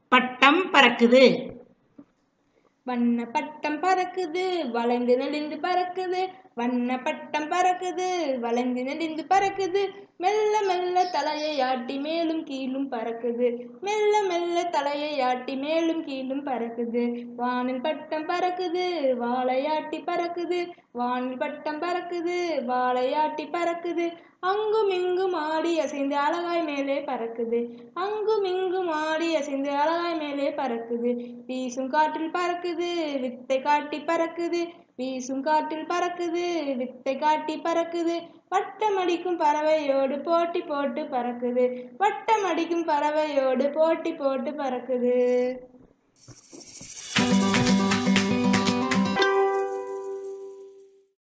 பட்டம் பறக்குது. வண்ண பட்டம் பறக்குது வளைந்து நெளிந்து பறக்குது. வண்ண பட்டம் பறக்குது வளைந்து நெளிந்து பறக்குது. மெல்ல மெல்ல தலையை ஆட்டி மேலும் கீழும் பறக்குது. மெல்ல மெல்ல தலையை ஆட்டி மேலும் கீழும் பறக்குது. வானில் பட்டம் பறக்குது வாழையாட்டி பறக்குது. வானில் பட்டம் பறக்குது வாழையாட்டி பறக்குது. அங்கும் இங்கும் ஆடி அசைந்து அழகாய் மேலே பறக்குது. அங்கும் இங்கும் ஆடி அசைந்து அழகாய் மேலே பறக்குது. வீசும் காற்றில் பறக்குது வித்தை காட்டி பறக்குது. வீசும் காற்றில் பறக்குது வித்தை காட்டி பறக்குது. வட்டம் அடிக்கும் பறவையோடு போட்டி போட்டு பறக்குது. வட்டம் அடிக்கும் பறவையோடு போட்டி போட்டு பறக்குது.